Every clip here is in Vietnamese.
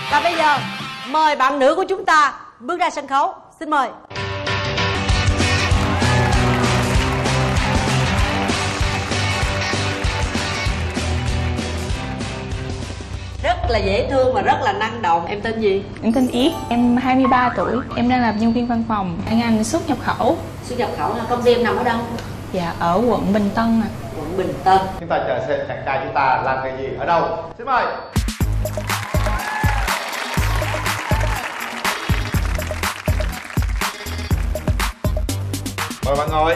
Và bây giờ mời bạn nữ của chúng ta bước ra sân khấu. Xin mời. Rất là dễ thương và rất là năng động. Em tên gì? Em tên Yết, em 23 tuổi. Em đang làm nhân viên văn phòng, ngành xuất nhập khẩu. Xuất nhập khẩu là công ty em nằm ở đâu? Dạ, ở quận Bình Tân ạ. Quận Bình Tân. Chúng ta chờ xem chàng trai chúng ta làm nghề gì ở đâu. Xin mời. Mời bạn ngồi.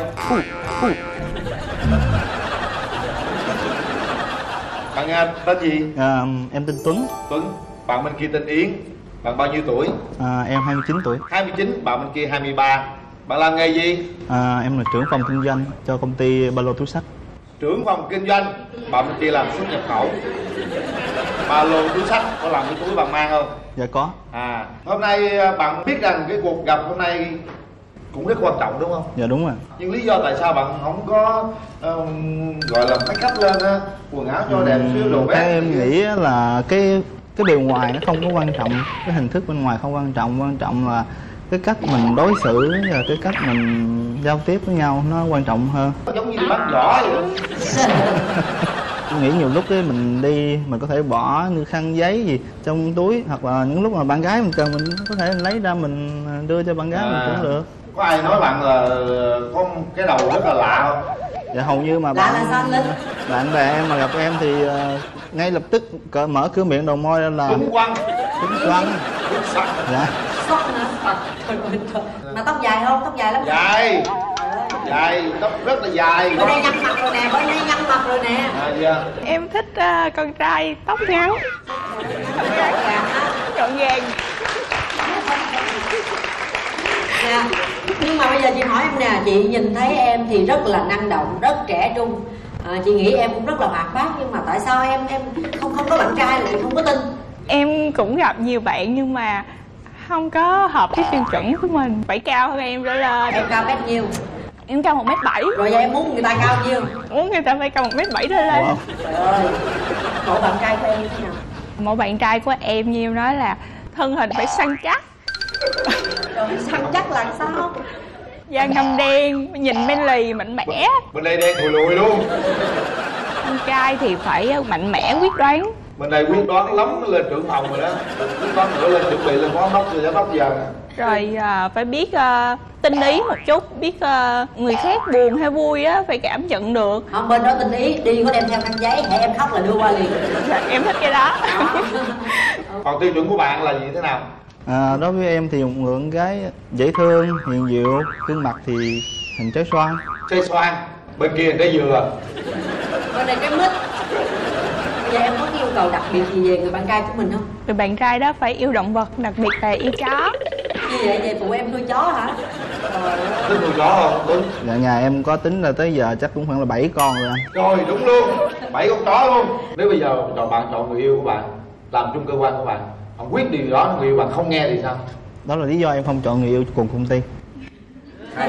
Bạn tên gì? Em tên Tuấn. Tuấn. Bạn bên kia tên Yến. Bạn bao nhiêu tuổi? Em 29 tuổi. 29, bạn bên kia 23. Bạn làm nghề gì? Em là trưởng phòng kinh doanh cho công ty ba lô túi xách. Trưởng phòng kinh doanh. Bạn bên kia làm xuất nhập khẩu. Ba lô túi xách có làm cái túi bạn mang không? Dạ có. Hôm nay bạn biết rằng cái cuộc gặp hôm nay cũng rất quan trọng đúng không? Dạ đúng rồi. Nhưng lý do tại sao bạn không có gọi là make up lên á, quần áo cho đẹp xíu đồ vét? Em nghĩ là cái bề ngoài nó không có quan trọng, cái hình thức bên ngoài không quan trọng là cái cách mình đối xử và cái cách mình giao tiếp với nhau nó quan trọng hơn. Giống như đi bắn võ vậy. Tôi nghĩ nhiều lúc mình đi mình có thể bỏ như khăn giấy gì trong túi, hoặc là những lúc mà bạn gái mình cần mình có thể lấy ra mình đưa cho bạn gái mình cũng được. Có ai nói bạn là có cái đầu rất là lạ không? Dạ hầu như mà lạ là sao anh Linh? Bạn bè em mà gặp em thì ngay lập tức mở cửa miệng đầu môi ra là Đúng quăng. Dạ. Sốc hả? Mà tóc dài không? Tóc dài lắm. Dài. Dài, tóc rất là dài. Bữa nay nhăn mặt rồi nè, bữa nay nhăn mặt rồi nè. Dạ. Em thích con trai tóc ngắn, gọn gàng. Nè, nhưng mà bây giờ chị hỏi em nè, chị nhìn thấy em thì rất là năng động, rất trẻ trung. Chị nghĩ em cũng rất là hoạt bát, nhưng mà tại sao em không có bạn trai là chị không có tin? Em cũng gặp nhiều bạn nhưng mà không có hợp với tiêu chuẩn của mình. Phải cao hơn em trở lên. Em cao mét nhiêu? Em cao 1m7. Rồi vậy em muốn người ta cao nhiêu? Muốn người ta phải cao 1m7 trở lên. Trời ơi, mẫu bạn trai của em như thế nào? Mẫu bạn trai của em như em nói là thân hình phải săn chắc. Rồi săn chắc là sao? Da ngăm đen, nhìn men lì, mạnh mẽ. Bên đây đen thùi lùi luôn. Con trai thì phải mạnh mẽ, quyết đoán. Bên đây quyết đoán lắm mới lên trưởng phòng rồi đó. Quyết đoán nữa lên chuẩn bị lên phó đốc rồi giám đốc giờ. Rồi phải biết tinh ý một chút, biết người khác buồn hay vui á phải cảm nhận được. Không, bên đó tinh ý, đi có đem theo khăn giấy, hãy em khóc là đưa qua liền. Dạ, em thích cái đó. Còn tiêu chuẩn của bạn là gì thế nào? Đối với em thì một người con gái dễ thương, hiền diệu, gương mặt thì hình trái xoan. Trái xoan, bên kia trái dừa. Bên này cái mít. Bây giờ em có cái yêu cầu đặc biệt gì về người bạn trai của mình không? Người bạn trai đó phải yêu động vật, đặc biệt là yêu chó. Như vậy về phụ em nuôi chó hả? Thích nuôi chó không? Đúng. Dạ nhà em có tính là tới giờ chắc cũng khoảng là 7 con rồi anh. Rồi đúng luôn, 7 con chó luôn. Nếu bây giờ bạn chọn người yêu của bạn làm chung cơ quan của bạn, ông quyết điều đó người yêu bạn không nghe thì sao? Đó là lý do em không chọn người yêu cùng công ty. Hay.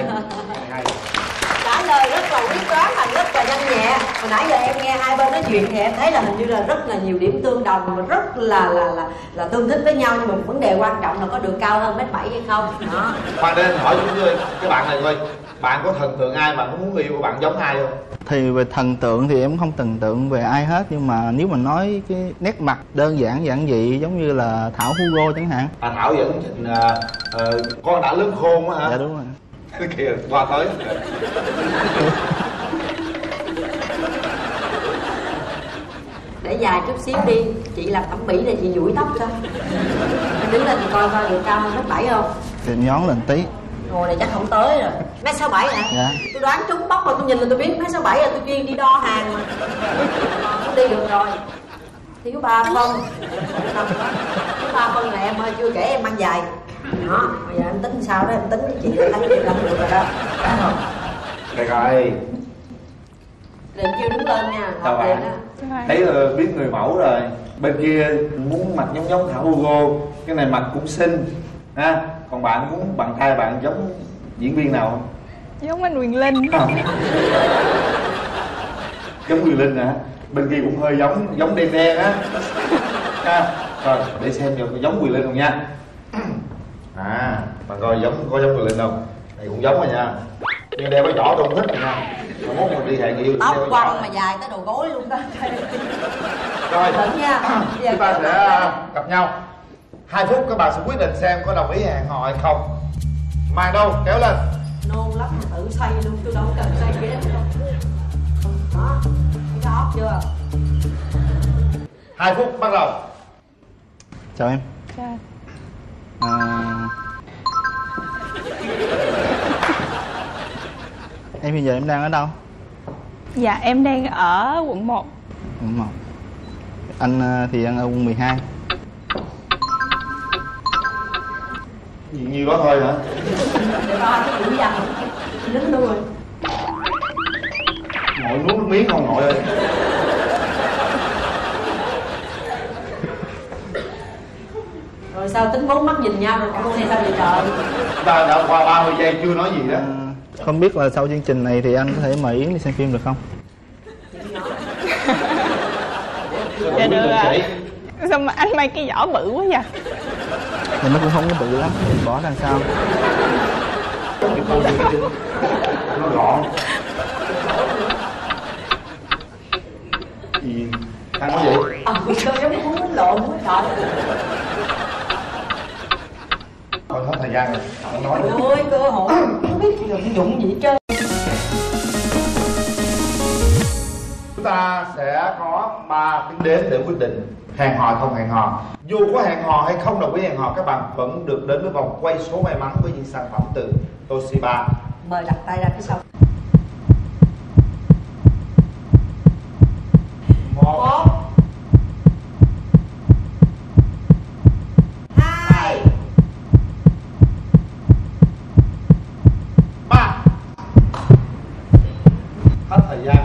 Trả lời rất là quyết đoán và rất là nhanh nhẹ. Hồi nãy giờ em nghe hai bên nói chuyện thì em thấy là hình như là rất là nhiều điểm tương đồng và rất là tương thích với nhau, nhưng mà một vấn đề quan trọng là có được cao hơn 1m7 hay không. Đó. Khoan nên hỏi chúng tôi cái bạn này coi, bạn có thần tượng ai, bạn có muốn người yêu của bạn giống ai không? Thì về thần tượng thì em không thần tượng về ai hết, nhưng mà nếu mà nói cái nét mặt đơn giản giản dị giống như là Thảo Hugo chẳng hạn. Thảo vẫn con đã lớn khôn á hả? Dạ đúng rồi. Kìa qua tới. Để dài chút xíu đi, chị làm thẩm mỹ này chị duỗi tóc cho. Em đứng lên chị coi coi được cao hơn 1m7 không? Thì em nhón lên tí. Ngồi này chắc không tới rồi. 1m67 hả? Dạ. Tôi đoán trúng bóc rồi, tôi nhìn là tôi biết 1m67 là tôi chuyên đi đo hàng mà. Không đi được rồi. Thiếu 3 phân. Thiếu 3 phân là em ơi, chưa kể em mang dài. Đó, bây giờ em tính sao đó, em tính với chị là thấy chị làm được rồi đó. Đã không? Được rồi. Để chưa đứng lên nha. Chào bạn. Thấy là biết người mẫu rồi. Bên kia muốn mặt giống Thảo Hugo, cái này mặt cũng xinh ha. Còn bạn muốn bạn trai bạn giống diễn viên nào không? Giống anh Quyền Linh. Không. Giống Quyền Linh hả? Bên kia cũng hơi giống đen đen á. Ha. Rồi để xem cho có giống Quyền Linh không nha. À bạn coi có giống Quyền Linh không? Này cũng giống rồi nha. Nhưng đeo cái vỏ tôi không thích rồi nha. Mà muốn mình đi hẹn yêu Tóc quăng mà dài tới đầu gối luôn đó. Rồi Tỉnh nha. chúng ta sẽ gặp nhau 2 phút, các bạn sẽ quyết định xem có đồng ý hẹn hò hay không. Màn đâu kéo lên. Nôn lắm mà tự xây luôn, tôi đâu cần xây ghế đâu. Đó, cái óc chưa? 2 phút bắt đầu. Chào em. Chào. Em hiện giờ em đang ở đâu? Dạ em đang ở quận 1. Quận 1. Anh thì đang ở quận 12. Nhiều đó thôi hả? Để ba cái chữ dằn lính luôn rồi. Ngồi nuốt nước miếng không nội ơi. Rồi sao tính 4 mắt nhìn nhau rồi cả này sao vậy trời? Ta đã qua 30 giây chưa nói gì đó. Không biết là sau chương trình này thì anh có thể mời Yến đi xem phim được không? Dạ được ạ. Sao mà anh mang cái giỏ bự quá vậy? Thì nó cũng không có bự lắm, mình bỏ đằng sau. Nó gọn. Gì? Ăn có gì? Sao giống muốn bánh lộn quá trời. Thôi hết thời gian rồi, không nói nữa. Ôi cơ hội, không biết dụng dụng gì hết trơn. Chúng ta sẽ có 3 tiếng đếm để quyết định hẹn hò không hẹn hò. Dù có hẹn hò hay không đồng ý hẹn hò, các bạn vẫn được đến với vòng quay số may mắn với những sản phẩm từ Toshiba. Mời đặt tay ra phía sau. 1 2 3. Hết thời gian.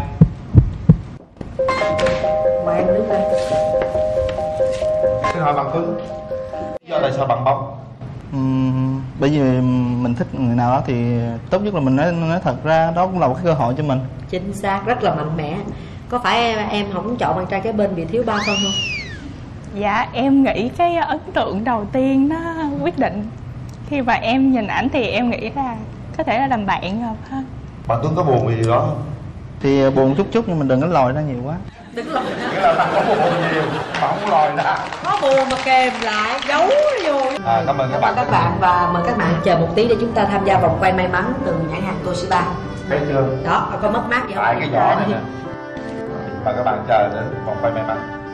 Mời em đứng lên. Xin hỏi bạn Tuấn, lý do tại sao bạn bóng? Bởi vì mình thích người nào đó thì tốt nhất là mình nói thật ra, đó cũng là một cái cơ hội cho mình. Chính xác, rất là mạnh mẽ. Có phải em không chọn bạn trai kế bên vì thiếu ba phân không? Dạ em nghĩ cái ấn tượng đầu tiên nó quyết định. Khi mà em nhìn ảnh thì em nghĩ là có thể là làm bạn hợp hơn. Bạn Tuấn có buồn vì điều đó không? Thì buồn chút nhưng mình đừng có lòi ra nhiều quá. Đừng lòi ra. Nghĩa là bạn có buồn nhiều, bạn không lòi ra. Có buồn mà kèm lại, giấu vô. Cảm ơn các bạn. Cảm ơn các bạn và mời các bạn chờ một tí để chúng ta tham gia vòng quay may mắn từ nhãn hàng Toshiba. Thấy chưa? Đó, có mất mát gì không? Tại cái giỏ này nè. Và các bạn chờ đến vòng quay may mắn.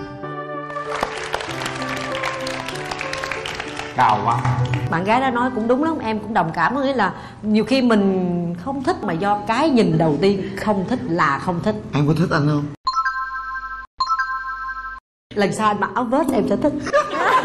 Cao quá. Bạn gái đó nói cũng đúng lắm, em cũng đồng cảm. Nghĩa là nhiều khi mình không thích mà do cái nhìn đầu tiên không thích là không thích. Em có thích anh không? Lần sau anh mặc áo vest em sẽ thích.